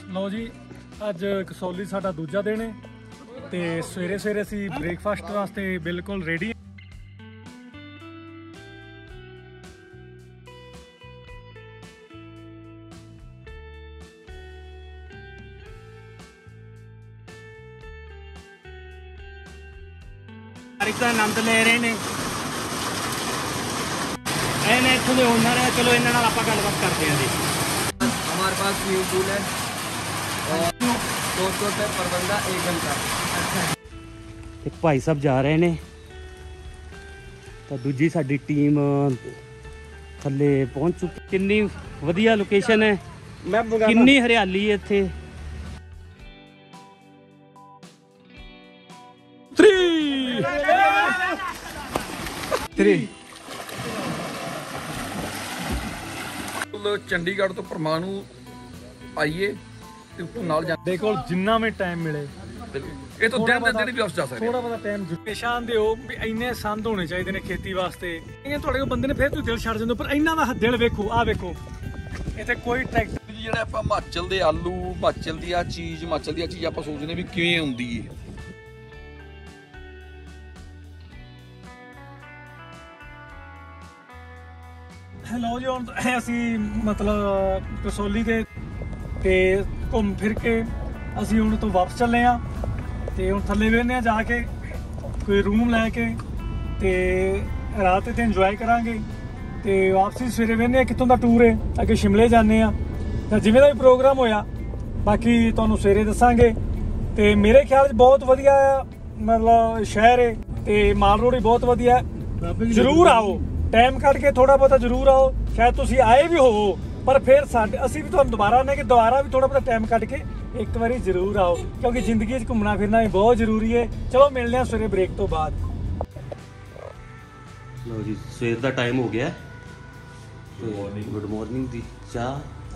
लो जी अज कसौली साडा दूजा दिन है ते सवेरे सवेरे असी ब्रेकफास्ट वास्ते बिल्कुल रेडी। का आनंद ले रहे हैं इतों के ओनर है। चलो इन्होंने आप गलबात करते हैं जी। हमारे पास स्विमिंग पूल है और 200 रुपये पर बंदा 1 घंटा। एक भाई साहब जा रहे हैं तो दूजी साडी टीम थले पहुंच चुकी। कितनी वधिया लोकेशन है, कितनी हरियाली है इत्थे। चंडीगढ़ तो परमाणु आइए देखो जिन्ना में टाइम मिले ये तो दिन दिन भी जा सकते थोड़ा बहुत टाइम पेशान दे भी इन्ने संद होने चाहिए ने खेती वास्ते। थोड़े बंदे ने फिर दिल छड़ जांदे पर इन्ना दा दिल वेखो आ वेखो इत्थे कोई ट्रैक्टर ਜਿਹੜਾ ਆਪਾਂ ਹਿਮਾਚਲ ਦੇ ਆਲੂ ਹਿਮਾਚਲ ਦੀ ਆ ਚੀਜ਼ ਆਪਾਂ ਸੋਚਦੇ ਵੀ ਕਿਵੇਂ ਹੁੰਦੀ ਹੈ। हेलो जी हम असी मतलब कसौली के ते घूम फिर के असी हुण तो वापस चले हाँ ते हुण थल्ले वेहने जाके कोई रूम लैके ते रात इत्थे इंजॉय करांगे ते वापसी सवेरे वेहने कित्थों दा टूर है अगे शिमले जाने तां जिवें दा भी प्रोग्राम होया बाकी तुहानूं सवेरे दस्सांगे। ते मेरे ख्याल च बहुत वधिया मतलब शहर है ते माल रोड भी बहुत वधिया है। जरूर आओ टाइम कट के थोड़ा बहुत जरूर आओ। शायद तुसी आए भी हो पर फिर असी भी तुहानूं दोबारा आने कि दोबारा भी थोड़ा बहुत टाइम कट के एक बार जरूर आओ क्योंकि जिंदगी घूमना फिरना भी बहुत जरूरी है। चलो मिलते हैं सवेरे ब्रेक तो बाद। लो जी सवेर का टाइम हो गया। गुड मॉर्निंग दी चाह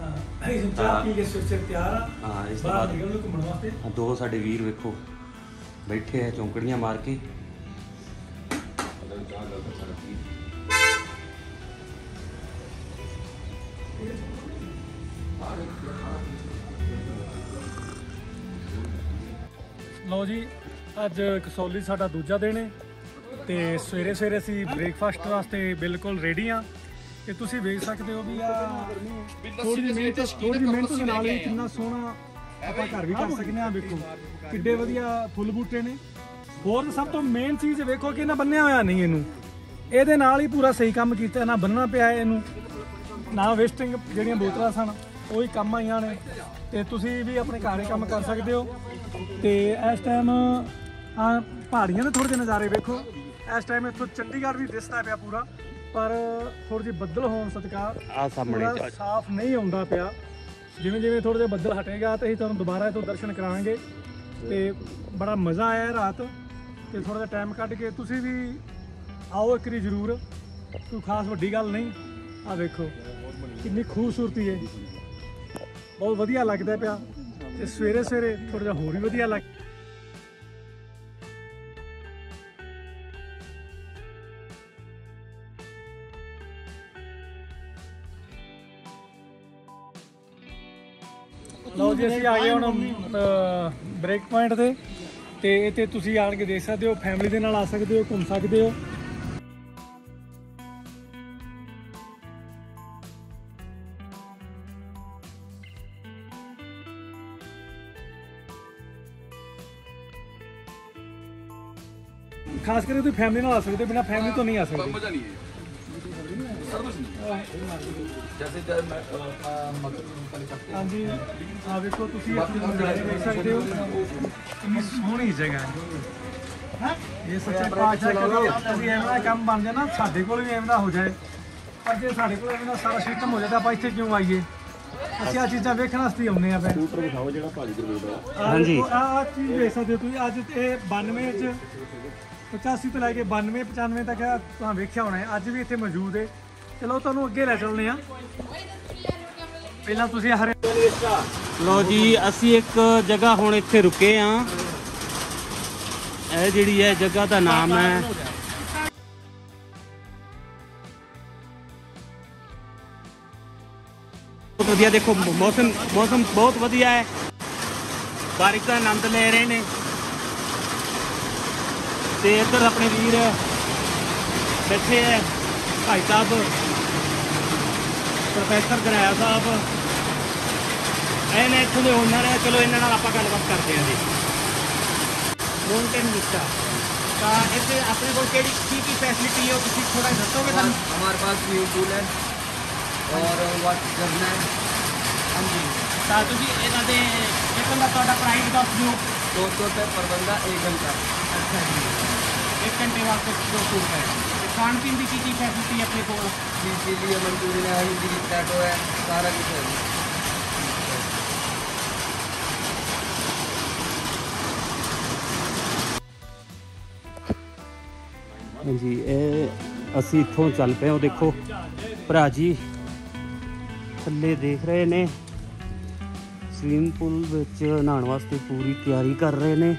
हाँ इस दो साडे वीर वेखो बैठे है चौंकड़ियां मार के। लो जी अज कसौली साडा दूजा दिन है ते सवेरे सवेरे असी ब्रेकफास्ट वास्ते बिल्कुल रेडी हाँ ते तुसी वेख सकते हो भी थोड़ी मेहनत के नाल ही कितना सोहना आपां घर भी कर सकते हैं। वेखो किड्डे वधिया फुल बूटे ने। होर सब तो मेन चीज़ वेखो कि इन्हां बन्निया होया नहीं इनू इहदे नाल ही पूरा सही काम कीता ना बन्नना पिया इनू ना वेस्टिंग जिहड़ियां बोतलां सन ਉਹੀ ਕੰਮ आईयां ने ते तुसी भी अपने घर ही काम कर सकते हो। तो इस टाइम पहाड़ियां ने थोड़े ਜਿਹੇ नज़ारे वेखो। इस टाइम इत्थों चंडीगढ़ भी दिसदा पिया पूरा पर थोड़े ਜਿਹੇ ਬੱਦਲ होण सदका साफ नहीं आउंदा पिया। जिवें जिवें थोड़े ਜਿਹੇ ਬੱਦਲ हटेगा तो असीं तुहानूं दोबारा इत्थों दर्शन करावांगे ते बड़ा मज़ा आया रात ते थोड़ा जिहा टाइम कढ के तुसी भी आओ एक बारी जरूर। कोई खास वड्डी गल नहीं। आ वेखो कितनी खूबसूरती है बहुत वधिया लगता पिया ते सवेरे सवेरे थोड़ा जिहा होर भी वधिया लग। लो जी असीं आ गए हुण ब्रेक पॉइंट ते इत्थे तुसीं आण के देख सकते हो फैमिली दे नाल आ सकते हो घूम सकते हो। खास करके फैमिली ना आ सकते बिना फैमिली तो नहीं आ सकते। मजा नहीं है सर्विस नहीं जैसे हाँ जी हाँ देखो तुसी नज़ारे देख सकते हो कितनी सोहनी जगह है। ये सच्चे पातशाह करो असीं एवें दा काम बन जाए ना साडे कोल भी एवें दा हो जाए पर जे साडे कोल एवें दा सारा सिस्टम हो जाए तो आपां इत्थे क्यों आइए। ਅਸੀਂ ਆ ਚੀਜ਼ਾਂ ਵੇਖਣ ਵਾਸਤੇ ਆਉਂਦੇ ਆ। ਸਕੂਟਰ ਵਿਖਾਓ ਜਿਹੜਾ ਭਾਜੀ ਦੇ ਕੋਲ ਹਾਂਜੀ ਆ ਚੀਜ਼ ਵੇਖ ਸਕਦੇ ਹੋ ਤੁਸੀਂ ਅੱਜ ਇਹ 92 ਚ 85 ਤੋਂ ਲੈ ਕੇ 92 95 ਤੱਕ ਤੁਸੀਂ ਵੇਖਿਆ ਹੋਣਾ ਹੈ ਅੱਜ ਵੀ ਇੱਥੇ ਮੌਜੂਦ ਹੈ। ਚਲੋ ਤੁਹਾਨੂੰ ਅੱਗੇ ਲੈ ਚੱਲਦੇ ਆ। ਪਹਿਲਾਂ ਤੁਸੀਂ ਹਰੇ ਲੋ ਜੀ ਅਸੀਂ ਇੱਕ ਜਗ੍ਹਾ ਹੁਣ ਇੱਥੇ ਰੁਕੇ ਆ। ਇਹ ਜਿਹੜੀ ਹੈ ਜਗ੍ਹਾ ਦਾ ਨਾਮ ਹੈ ਹਾਂਜੀ ਆ ਦੇਖੋ ਮੌਸਮ ਬਹੁਤ ਵਧੀਆ ਹੈ, ਬਾਰਿਸ਼ ਦਾ ਆਨੰਦ ਲੈ ਰਹੇ ਨੇ। ਤੇ ਇੱਧਰ ਆਪਣੇ ਵੀਰ ਬੈਠੇ ਹੈ, ਭਾਈ ਸਾਹਿਬ ਪ੍ਰੋਫੈਸਰ ਗਰਾਇਆ ਸਾਹਿਬ, ਇਹ ਨੇ ਇੱਥੋਂ ਦੇ ਓਨਰ ਹੈ। ਚਲੋ ਇਹਨਾਂ ਨਾਲ ਆਪਾਂ ਗੱਲਬਾਤ ਕਰਦੇ ਹਾਂ ਜੀ। ਮਾਊਂਟੇਨ ਵਿਸਟਾ ਤਾਂ ਇੱਥੇ ਆਪਣੇ ਕੋਲ ਕੀ फैसिलिटी है, ਤੁਸੀਂ ਥੋੜਾ ਦੱਸੋਗੇ ਸਾਨੂੰ? हमारे पास स्विमिंग पूल है और वाटर झरना है। हाँ जी, ਤਾਂ ਤੁਸੀਂ ਇਹਨਾਂ ਦੇ ਇੱਕ ਦਾ ਤੁਹਾਡਾ ਪ੍ਰਾਈਸ ਦੱਸ ਦਿਓ। 200 रुपये पर बंदा 1 घंटा। ਅੱਛਾ ਜੀ, 1 ਘੰਟੇ ਵਾਸਤੇ 200 रुपये। ਤੇ ਖਾਣ ਪੀਣ ਦੀ ਕੀ ਫੈਸਿਲਿਟੀ ਹੈ ਆਪਣੇ ਕੋਲ? इसीलिए मंचूरियन है, हिंदी प्लेटो है, सारा कुछ है। ਹਾਂਜੀ, ਇਹ ਅਸੀਂ ਇੱਥੋਂ ਚੱਲ ਪਏ। ਉਹ ਦੇਖੋ ਭਰਾ ਜੀ ਥੱਲੇ ਦੇਖ ਰਹੇ ਨੇ, ਸਵਿਮਿੰਗ ਪੂਲ ਵਿੱਚ ਨਹਾਉਣ ਵਾਸਤੇ ਪੂਰੀ ਤਿਆਰੀ ਕਰ ਰਹੇ ਨੇ।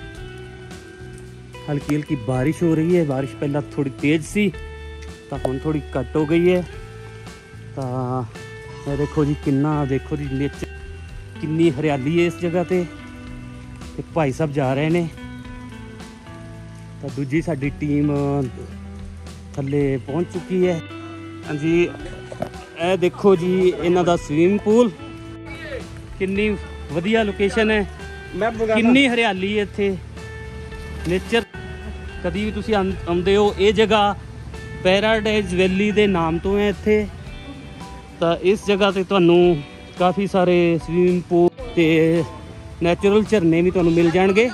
ਹਲਕੀ ਬਾਰਿਸ਼ ਹੋ ਰਹੀ ਹੈ। ਬਾਰਿਸ਼ ਪਹਿਲਾਂ ਥੋੜੀ ਤੇਜ਼ ਸੀ ਤਾਂ ਹੁਣ ਥੋੜੀ ਘੱਟ ਹੋ ਗਈ ਹੈ। ਤਾਂ ਇਹ ਦੇਖੋ ਜੀ ਦੇਖੋ ਜੀ ਨੀਚੇ ਕਿੰਨੀ ਹਰਿਆਲੀ ਹੈ ਇਸ ਜਗ੍ਹਾ ਤੇ ਭਾਈ ਸਾਹਿਬ ਜਾ ਰਹੇ ਨੇ। ਤਾਂ ਦੂਜੀ ਸਾਡੀ ਟੀਮ ਥੱਲੇ ਪਹੁੰਚ ਚੁੱਕੀ ਹੈ। ਹਾਂਜੀ, ਇਹ ਦੇਖੋ ਜੀ ਇਹਨਾਂ ਦਾ ਸਵਿਮਿੰਗ ਪੂਲ, ਕਿੰਨੀ ਵਧੀਆ ਲੋਕੇਸ਼ਨ ਹੈ, ਕਿੰਨੀ ਹਰਿਆਲੀ ਹੈ ਇੱਥੇ, ਨੇਚਰ। ਕਦੀ ਵੀ ਤੁਸੀਂ ਆਉਂਦੇ ਹੋ, ਇਹ ਜਗ੍ਹਾ ਪੈਰਾਡਾਈਜ਼ ਵੈਲੀ ਦੇ ਨਾਮ ਤੋਂ ਹੈ ਇੱਥੇ। ਤਾਂ ਇਸ ਜਗ੍ਹਾ ਤੇ ਤੁਹਾਨੂੰ ਕਾਫੀ ਸਾਰੇ ਸਵਿਮਿੰਗ ਪੂਲ ਤੇ ਨੈਚੁਰਲ ਝਰਨੇ ਵੀ ਤੁਹਾਨੂੰ ਮਿਲ ਜਾਣਗੇ।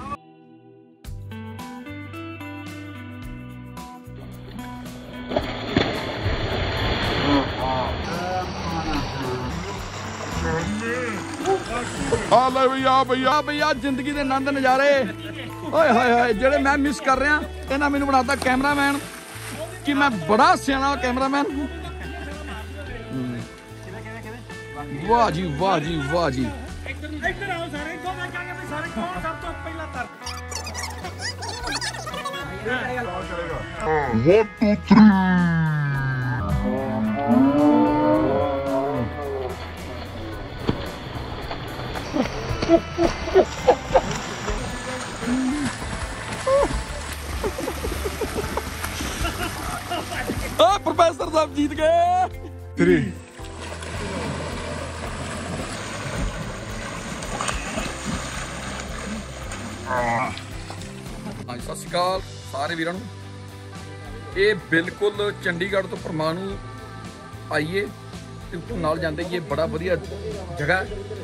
ਆ ਲੈ ਭਈਆ ਜ਼ਿੰਦਗੀ ਦੇ ਆਨੰਦ ਨਜ਼ਾਰੇ ਓਏ ਹੋਏ ਜਿਹੜੇ ਮੈਂ ਮਿਸ ਕਰ ਰਿਹਾ। ਇਹਨਾਂ ਮੈਨੂੰ ਬਣਾਤਾ ਕੈਮਰਾਮੈਨ ਕਿ ਮੈਂ ਬੜਾ ਸਿਆਣਾ ਕੈਮਰਾਮੈਨ। ਵਾਹ ਜੀ ਵਾਹ ਜੀ ਵਾਹ ਜੀ। ਇੱਧਰ ਆਓ ਸਾਰੇ, ਇੱਥੋਂ ਦੇਖਾਂਗੇ ਵੀ ਸਾਰੇ ਕੌਣ ਸਭ ਤੋਂ ਪਹਿਲਾਂ ਤਰ। 1 2 ਆ ਪ੍ਰੋਫੈਸਰ ਸਾਹਿਬ जीत गए 3 ਹਾਂਜੀ, ਸਤਿ ਸ਼੍ਰੀ ਅਕਾਲ ਸਾਰੇ ਵੀਰਾਂ ਨੂੰ। ਇਹ ਬਿਲਕੁਲ ਚੰਡੀਗੜ੍ਹ ਤੋਂ ਪਰਮਾਣੂ ਆਈਏ ਤੇ ਉੱਥੋਂ ਨਾਲ ਜਾਂਦੇ ਇਹ ਬੜਾ ਵਧੀਆ ਜਗ੍ਹਾ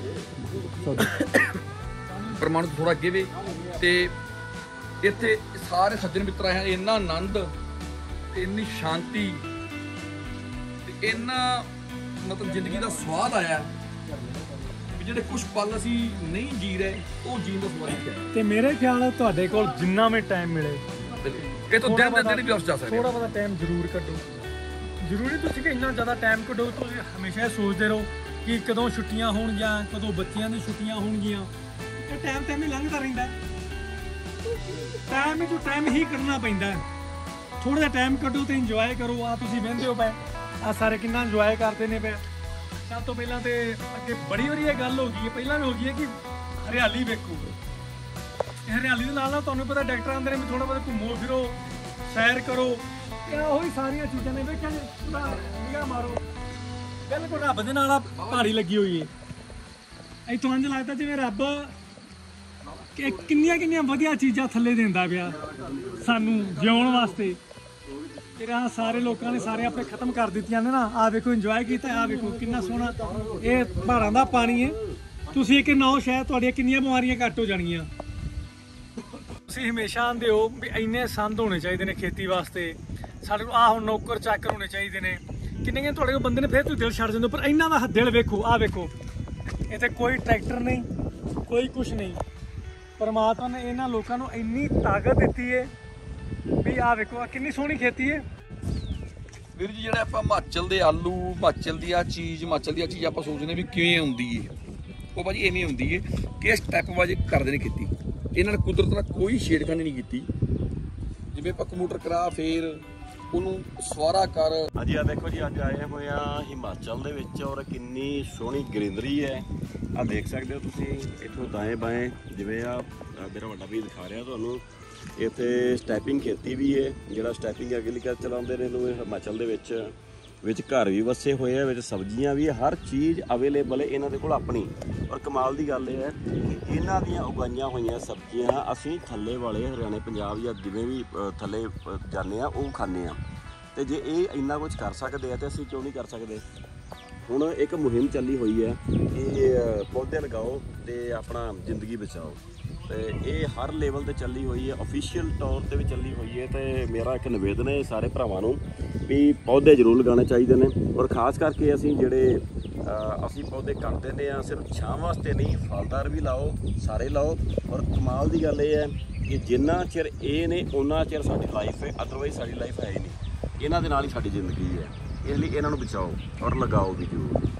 ਪਰਮਾਣੂ ਤੋਂ ਥੋੜਾ ਅੱਗੇ ਵੇ। ਤੇ ਇੱਥੇ ਸਾਰੇ ਸੱਜਣ ਮਿੱਤਰ ਆਏ ਹਨ। ਇੰਨਾ ਆਨੰਦ ਤੇ ਇੰਨੀ ਸ਼ਾਂਤੀ ਤੇ ਇੰਨਾ ਮਤਲਬ ਜ਼ਿੰਦਗੀ ਦਾ ਸਵਾਦ ਆਇਆ ਵੀ ਜਿਹੜੇ ਕੁਝ ਪਲ ਅਸੀਂ ਨਹੀਂ ਜੀ ਰਹੇ ਉਹ ਜੀਣ ਦਾ ਸਵਾਦ ਹੈ। ਤੇ ਮੇਰੇ ਖਿਆਲ ਨਾਲ ਤੁਹਾਡੇ ਕੋਲ ਜਿੰਨਾ ਵੀ ਟਾਈਮ ਮਿਲੇ, ਇਹ ਤੋਂ ਦਿਨ ਦੇ ਵੀ ਉਸ ਜਾ ਸਕਦੇ ਥੋੜਾ ਬਹੁਤਾ ਟਾਈਮ ਜ਼ਰੂਰ ਕੱਢੋ। ਜ਼ਰੂਰੀ ਤੁਸੀਂ ਕਿ ਇੰਨਾ ਜ਼ਿਆਦਾ ਟਾਈਮ ਕੱਢੋ। ਤੁਸੀਂ ਹਮੇਸ਼ਾ ਸੋਚਦੇ ਰਹੋ ਕਿ ਕਦੋਂ ਛੁੱਟੀਆਂ ਹੋਣਗੀਆਂ, ਕਦੋਂ ਬੱਚਿਆਂ ਦੀ ਛੁੱਟੀਆਂ ਹੋਣਗੀਆਂ। ਇਹ ਟਾਈਮ ਹੀ ਲੰਘਦਾ ਰਹਿੰਦਾ। ਟਾਈਮ ਹੀ ਕਰਨਾ ਪੈਂਦਾ। ਥੋੜਾ ਜਿਹਾ ਟਾਈਮ ਕੱਢੋ ਤੇ ਇੰਜੋਏ ਕਰੋ। ਆ ਤੁਸੀਂ ਵਹਿੰਦੇ ਹੋ ਪਏ, ਆ ਸਾਰੇ ਕਿੰਨਾ ਇੰਜੋਏ ਕਰਦੇ ਨੇ ਪਏ। ਸਭ ਤੋਂ ਪਹਿਲਾਂ ਤੇ ਅੱਗੇ ਬੜੀ ਵਾਰੀ ਇਹ ਗੱਲ ਹੋ ਗਈ ਹੈ, ਪਹਿਲਾਂ ਵੀ ਹੋ ਗਈ ਹੈ ਕਿ ਹਰਿਆਲੀ ਵੇਖੋ। ਹਰਿਆਲੀ ਦੇ ਨਾਲ ਤੁਹਾਨੂੰ ਪਤਾ ਡਾਕਟਰ ਆਂਦੇ ਨੇ ਵੀ ਥੋੜਾ ਬਹੁਤ ਘੁੰਮੋ ਫਿਰੋ, ਸੈਰ ਕਰੋ। ਇਹ ਉਹੀ ਸਾਰੀਆਂ ਚੀਜ਼ਾਂ ਨੇ। ਵੇਖਿਆ ਜੀ, ਨਿਗਾਹ ਮਾਰੋ, ਬਿਲਕੁਲ ਰੱਬ ਦੇ ਨਾਲ ਪਹਾੜੀ ਲੱਗੀ ਹੋਈ ਹੈ। ਇੱਥੋਂ ਇੰਝ ਲੱਗਦਾ ਜਿਵੇਂ ਰੱਬ ਕਿ ਕਿੰਨੀਆਂ ਵਧੀਆ ਚੀਜ਼ਾਂ ਥੱਲੇ ਦਿੰਦਾ ਪਿਆ ਸਾਨੂੰ ਜਿਉਣ ਵਾਸਤੇ। ਫਿਰ ਆਹ ਸਾਰੇ ਲੋਕਾਂ ਨੇ ਸਾਰੇ ਆਪਣੇ ਖਤਮ ਕਰ ਦਿੱਤੀਆਂ ਨੇ ਨਾ। ਆਹ ਵੇਖੋ ਇੰਜੋਏ ਕੀਤਾ, ਆਹ ਵੇਖੋ ਕਿੰਨਾ ਸੋਹਣਾ ਇਹ ਪਹਾੜਾਂ ਦਾ ਪਾਣੀ ਹੈ। ਤੁਸੀਂ ਇੱਕ ਨੌ ਸ਼ਾਇਦ ਤੁਹਾਡੀਆਂ ਕਿੰਨੀਆਂ ਬਿਮਾਰੀਆਂ ਘੱਟ ਹੋ ਜਾਣਗੀਆਂ। ਤੁਸੀਂ ਹਮੇਸ਼ਾ ਆਂਦੇ ਹੋ ਵੀ ਇੰਨੇ ਸੰਦ ਹੋਣੇ ਚਾਹੀਦੇ ਨੇ ਖੇਤੀ ਵਾਸਤੇ, ਸਾਡੇ ਕੋਲ ਆਹ ਹੁਣ ਨੌਕਰ ਚਾਕਰ ਹੋਣੇ ਚਾਹੀਦੇ ਨੇ। ਕਿੰਨੇ ਤੁਹਾਡੇ ਕੋਲ ਬੰਦੇ ਨੇ, ਫਿਰ ਤੁਸੀਂ ਦਿਲ ਛੱਡ ਜਾਂਦੇ ਹੋ। ਪਰ ਇਹਨਾਂ ਦਾ ਦਿਲ ਵੇਖੋ, ਆਹ ਵੇਖੋ, ਇੱਥੇ ਕੋਈ ਟਰੈਕਟਰ ਨਹੀਂ, ਕੋਈ ਕੁਛ ਨਹੀਂ। ਪਰਮਾਤਮਾ ਨੇ ਇਹਨਾਂ ਲੋਕਾਂ ਨੂੰ ਇੰਨੀ ਤਾਕਤ ਦਿੱਤੀ ਹੈ ਵੀ ਆਹ ਵੇਖੋ, ਆਹ ਕਿੰਨੀ ਸੋਹਣੀ ਖੇਤੀ ਹੈ। ਵੀਰ ਜੀ ਜਿਹੜਾ ਆਪਾਂ ਹਿਮਾਚਲ ਦੇ ਆਲੂ, ਹਿਮਾਚਲ ਦੀ ਚੀਜ਼ ਆਪਾਂ ਸੋਚਦੇ ਵੀ ਕਿਵੇਂ ਹੁੰਦੀ ਏ, ਉਹ ਭਾਜੀ ਐਵੇਂ ਹੁੰਦੀ ਏ ਕਿ ਇਸ ਸਟੈਪ ਵਾਜੇ ਕਰਦੇ ਨੇ ਖੇਤੀ। ਇਹਨਾਂ ਨੇ ਕੁਦਰਤ ਨਾਲ ਕੋਈ ਛੇੜਖਾਨੀ ਨਹੀਂ ਕੀਤੀ। ਜਿਵੇਂ ਆਪਾਂ ਕੰਪਿਊਟਰ ਕਰਾ ਫੇਰ ਉਹਨੂੰ ਸਵਾਰਾ ਕਰ। ਹਾਂਜੀ ਆ ਦੇਖੋ ਜੀ, ਅੱਜ ਆਏ ਹੋਏ ਆ ਹਿਮਾਚਲ ਦੇ ਵਿੱਚ ਔਰ ਕਿੰਨੀ ਸੋਹਣੀ ਗ੍ਰੀਨਰੀ ਹੈ। ਆ ਦੇਖ ਸਕਦੇ ਹੋ ਤੁਸੀਂ ਇੱਥੋਂ ਦਾएं ਬਾएं, ਜਿਵੇਂ ਆ ਮੇਰਾ ਵੱਡਾ ਵੀ ਦਿਖਾ ਰਿਹਾ ਤੁਹਾਨੂੰ, ਇੱਥੇ ਸਟੈਪਿੰਗ ਖੇਤੀ ਵੀ ਹੈ। ਜਿਹੜਾ ਸਟੈਪਿੰਗ ਐਗਰੀਕਲਚਰ ਚਲਾਉਂਦੇ ਨੇ ਇਹਨੂੰ ਹਿਮਾਚਲ ਦੇ ਵਿੱਚ ਘਰ ਵੀ ਵਸੇ ਹੋਏ ਆ, ਵਿੱਚ ਸਬਜ਼ੀਆਂ ਵੀ, ਹਰ ਚੀਜ਼ ਅਵੇਲੇਬਲ ਹੈ ਇਹਨਾਂ ਦੇ ਕੋਲ ਆਪਣੀ। ਔਰ ਕਮਾਲ ਦੀ ਗੱਲ ਇਹ ਹੈ ਕਿ ਇਹਨਾਂ ਦੀਆਂ ਉਗਾਈਆਂ ਹੋਈਆਂ ਸਬਜ਼ੀਆਂ ਅਸੀਂ ਥੱਲੇ ਵਾਲੇ ਹਰਿਆਣੇ ਪੰਜਾਬ ਜਾਂ ਜਿਵੇਂ ਵੀ ਥੱਲੇ ਜਾਂਦੇ ਆ ਉਹ ਖਾਂਦੇ ਆ। ਤੇ ਜੇ ਇਹ ਇੰਨਾ ਕੁਝ ਕਰ ਸਕਦੇ ਆ ਤੇ ਅਸੀਂ ਕਿਉਂ ਨਹੀਂ ਕਰ ਸਕਦੇ। ਹੁਣ ਇੱਕ ਮੁਹਿੰਮ ਚੱਲੀ ਹੋਈ ਹੈ ਕਿ ਪੌਦੇ ਲਗਾਓ ਤੇ ਆਪਣਾ ਜ਼ਿੰਦਗੀ ਬਚਾਓ, ਤੇ ਇਹ ਹਰ ਲੈਵਲ ਤੇ ਚੱਲੀ ਹੋਈ ਹੈ, ਅਫੀਸ਼ੀਅਲ ਤੌਰ ਤੇ ਵੀ ਚੱਲੀ ਹੋਈ ਹੈ। ਤੇ ਮੇਰਾ ਇੱਕ ਨਿਵੇਦਨ ਹੈ ਸਾਰੇ ਭਰਾਵਾਂ ਨੂੰ ਵੀ ਪੌਦੇ ਜ਼ਰੂਰ ਲਗਾਉਣੇ ਚਾਹੀਦੇ ਨੇ। ਔਰ ਖਾਸ ਕਰਕੇ ਅਸੀਂ ਜਿਹੜੇ ਅਸੀਂ ਪੌਦੇ ਕੱਟ ਦਿੰਦੇ ਆ ਸਿਰਫ ਛਾਂ ਵਾਸਤੇ ਨਹੀਂ, ਫਲਦਾਰ ਵੀ ਲਾਓ, ਸਾਰੇ ਲਾਓ। ਔਰ ਕਮਾਲ ਦੀ ਗੱਲ ਇਹ ਹੈ ਕਿ ਜਿੰਨਾ ਚਿਰ ਇਹ ਨੇ ਉਹਨਾਂ ਚਿਰ ਸਾਡੀ ਲਾਈਫ ਹੈ, ਅਦਰਵਾਈਜ਼ ਸਾਡੀ ਲਾਈਫ ਹੈ ਹੀ ਨਹੀਂ। ਇਹਨਾਂ ਦੇ ਨਾਲ ਹੀ ਸਾਡੀ ਜ਼ਿੰਦਗੀ ਹੈ। ਇਸ ਲਈ ਇਹਨਾਂ ਨੂੰ ਬਚਾਓ ਔਰ ਲਗਾਓ ਵੀ ਜ਼ਰੂਰ।